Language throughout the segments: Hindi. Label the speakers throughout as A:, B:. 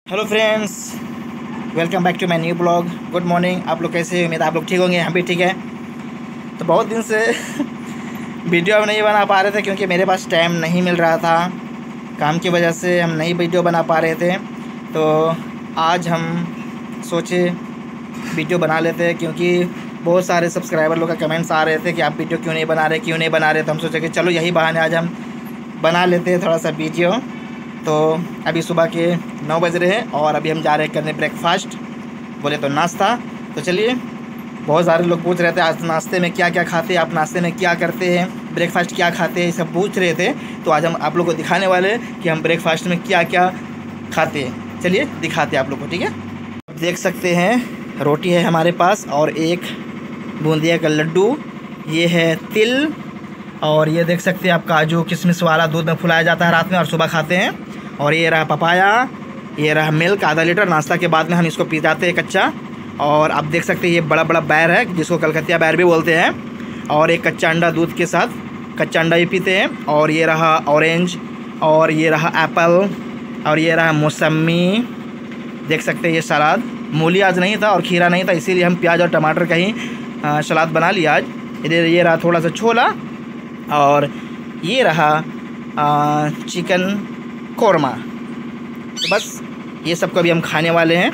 A: Hello friends, welcome back to my new blog. Good morning. आप लोग कैसे हैं? उम्मीद आप लोग ठीक होंगे, हम भी ठीक है। तो बहुत दिन से वीडियो हम नहीं बना पा रहे थे क्योंकि मेरे पास टाइम नहीं मिल रहा था। काम की वजह से हम नई वीडियो बना पा रहे थे। तो आज हम सोचे वीडियो बना लेते हैं क्योंकि बहुत सारे सब्सक्राइबर लोग का कमेंट्स आ रहे थे कि आप वीडियो क्यों नहीं बना रहे, क्यों नहीं बना रहे। तो हम सोचे कि चलो यही बहाने आज हम बना लेते हैं थोड़ा सा वीडियो। तो अभी सुबह के 9 बज रहे हैं और अभी हम जा रहे हैं करने ब्रेकफास्ट, बोले तो नाश्ता। तो चलिए, बहुत सारे लोग पूछ रहे थे आज नाश्ते में क्या क्या खाते हैं, आप नाश्ते में क्या करते हैं, ब्रेकफास्ट क्या खाते हैं, सब पूछ रहे थे। तो आज हम आप लोग को दिखाने वाले हैं कि हम ब्रेकफास्ट में क्या क्या खाते हैं। चलिए दिखाते हैं आप लोग को, ठीक है। देख सकते हैं रोटी है हमारे पास और एक बूंदिया का लड्डू, ये है तिल, और ये देख सकते हैं आप काजू किशमिश वाला दूध में फुलाया जाता है रात में और सुबह खाते हैं। और ये रहा पपाया, ये रहा मिल्क आधा लीटर, नाश्ता के बाद में हम इसको पी जाते हैं कच्चा। और आप देख सकते हैं ये बड़ा बड़ा बैर है जिसको कलकतिया बैर भी बोलते हैं। और एक कच्चा अंडा दूध के साथ कच्चा अंडा भी पीते हैं। और ये रहा ऑरेंज, और ये रहा एप्पल, और ये रहा मौसमी। देख सकते हैं ये सलाद, मूली आज नहीं था और खीरा नहीं था, इसीलिए हम प्याज और टमाटर का ही सलाद बना लिया आज। इधर ये रहा थोड़ा सा छोला, और ये रहा चिकन कोरमा। तो बस ये सब को अभी हम खाने वाले हैं।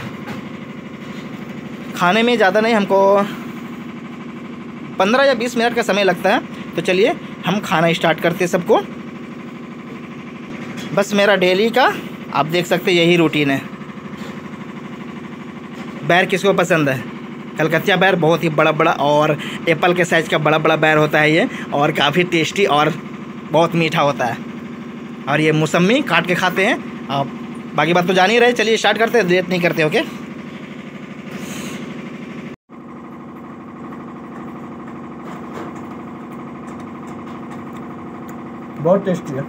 A: खाने में ज़्यादा नहीं, हमको 15 या 20 मिनट का समय लगता है। तो चलिए हम खाना स्टार्ट करते हैं सबको। बस मेरा डेली का आप देख सकते हैं यही रूटीन है। बैर किसको पसंद है? कलकतिया बैर बहुत ही बड़ा बड़ा और एप्पल के साइज़ का बड़ा बड़ा बैर होता है ये, और काफ़ी टेस्टी और बहुत मीठा होता है। और ये मौसमी काट के खाते हैं। आप बाकी बात तो जान ही रहे। चलिए स्टार्ट करते हैं, लेट नहीं करते। ओके, बहुत टेस्टी है।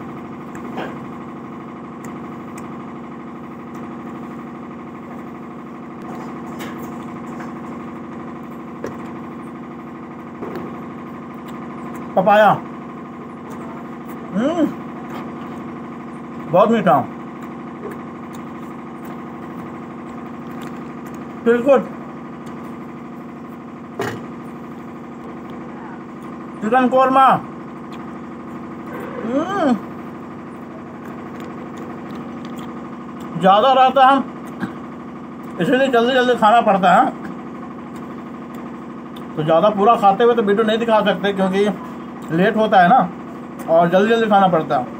A: पपाया बहुत मीठा, बिल्कुल। चिकन कोरमा ज़्यादा रहता है, इसीलिए जल्दी जल्दी खाना पड़ता है। तो ज़्यादा पूरा खाते हुए तो वीडियो नहीं दिखा सकते क्योंकि लेट होता है ना, और जल्दी जल्दी खाना पड़ता है।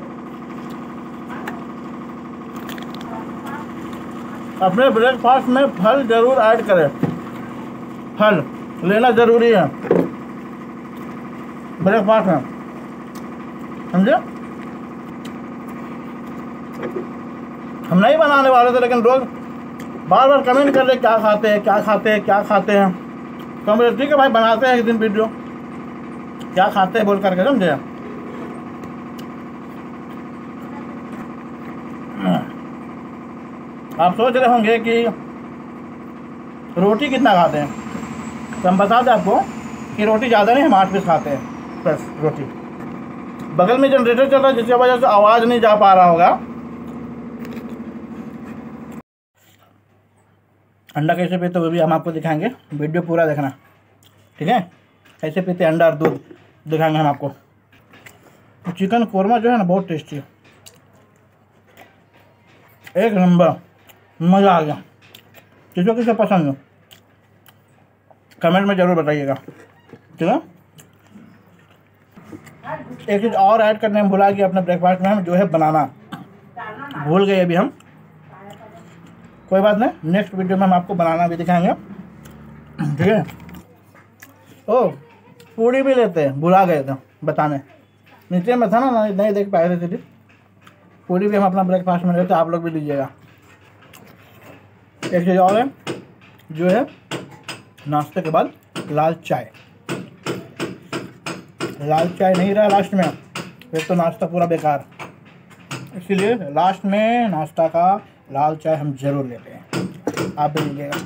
A: अपने ब्रेकफास्ट में फल ज़रूर ऐड करें, फल लेना ज़रूरी है ब्रेकफास्ट में, समझे। हम नहीं बनाने वाले थे लेकिन लोग बार बार कमेंट कर रहे क्या खाते हैं, क्या खाते हैं, क्या खाते हैं। तो हम बोले ठीक है भाई, बनाते हैं एक दिन वीडियो क्या खाते हैं बोल करके, समझे। आप सोच रहे होंगे कि रोटी कितना खाते हैं, तो हम बता दें आपको कि रोटी ज़्यादा नहीं, हम 8 पीस खाते हैं बस रोटी। बगल में जनरेटर चल रहा है जिसकी वजह से आवाज़ नहीं जा पा रहा होगा। अंडा कैसे पीते वो भी हम आपको दिखाएंगे, वीडियो पूरा देखना, ठीक है। कैसे पीते अंडा और दूध दिखाएंगे हम आपको। तो चिकन कोरमा जो है ना बहुत टेस्टी है, एक नंबर, मज़ा आ गया। किसको किसे पसंद है कमेंट में ज़रूर बताइएगा, ठीक है। एक चीज़ और ऐड करने में भुला गया अपने ब्रेकफास्ट में, हम जो है बनाना भूल गए अभी हम। कोई बात नहीं, नेक्स्ट वीडियो में हम आपको बनाना भी दिखाएंगे, ठीक है। ओ पूड़ी भी लेते हैं, भुला गए थे बताने, नीचे में था ना, नहीं देख पाए थे सीधी। पूड़ी भी हम अपना ब्रेकफास्ट में लेते हैं, आप लोग भी लीजिएगा। एक चीज़ और है जो है नाश्ते के बाद लाल चाय। लाल चाय नहीं रहा लास्ट में फिर तो नाश्ता पूरा बेकार, इसीलिए लास्ट में नाश्ता का लाल चाय हम ज़रूर लेते हैं, आप भी लीजिएगा।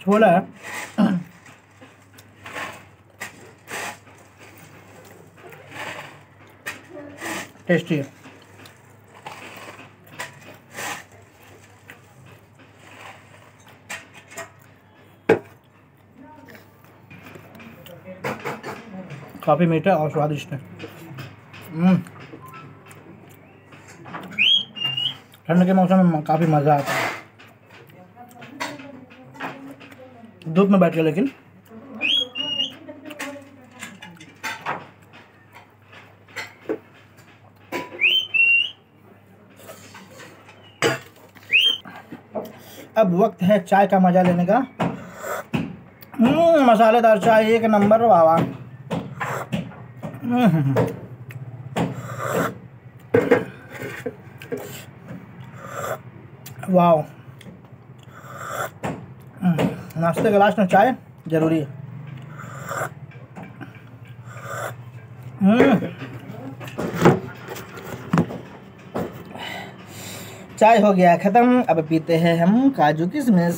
A: छोला है टेस्टी है। काफ़ी मीठा और स्वादिष्ट है। ठंड के मौसम में काफ़ी मज़ा आता है। धूप में बैठ के, लेकिन अब वक्त है चाय का मजा लेने का। मसालेदार चाय एक नंबर वाह। वाह, नाश्ते के लास्ट में चाय जरूरी है। चाय हो गया ख़त्म। अब पीते हैं हम काजू किशमिश।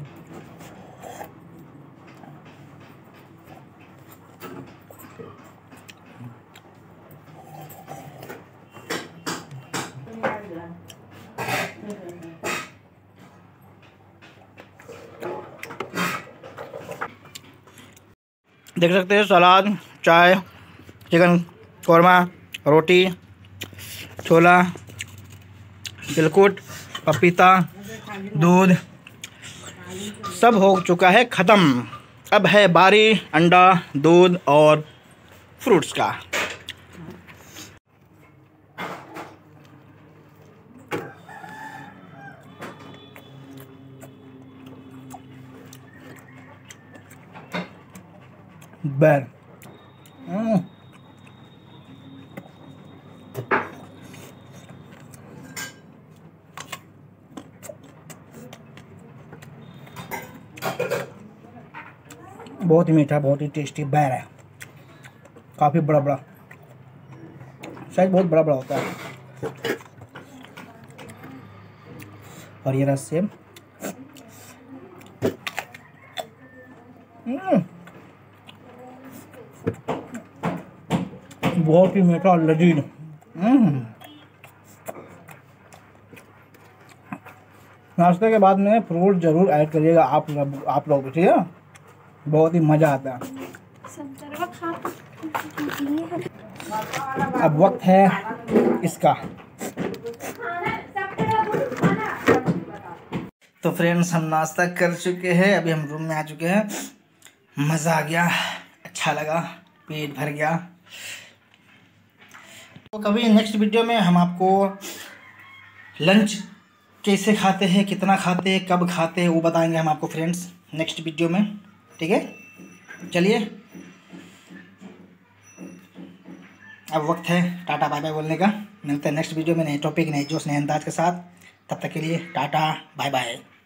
A: देख सकते हैं सलाद, चाय, चिकन कौरमा, रोटी, छोला, तिलकुट, पपीता, दूध, सब हो चुका है ख़त्म। अब है बारी अंडा, दूध और फ्रूट्स का। बैर बहुत ही मीठा, बहुत ही टेस्टी बैर है। काफ़ी बड़ा बड़ा, शायद बहुत बड़ा बड़ा होता है। और ये रस से बहुत ही मीठा और लजीज। नाश्ते के बाद में फ्रूट जरूर ऐड करिएगा आप लोग भी, ठीक है। बहुत ही मज़ा आता है। अब वक्त है इसका। तो फ्रेंड्स, हम नाश्ता कर चुके हैं, अभी हम रूम में आ चुके हैं। मज़ा आ गया, अच्छा लगा, पेट भर गया। तो कभी नेक्स्ट वीडियो में हम आपको लंच कैसे खाते हैं, कितना खाते हैं, कब खाते हैं, वो बताएंगे हम आपको फ्रेंड्स नेक्स्ट वीडियो में, ठीक है। चलिए, अब वक्त है टाटा बाय बाय बोलने का। मिलते हैं नेक्स्ट वीडियो में नए टॉपिक, नए जोश, नए अंदाज के साथ। तब तक के लिए टाटा बाय बाय।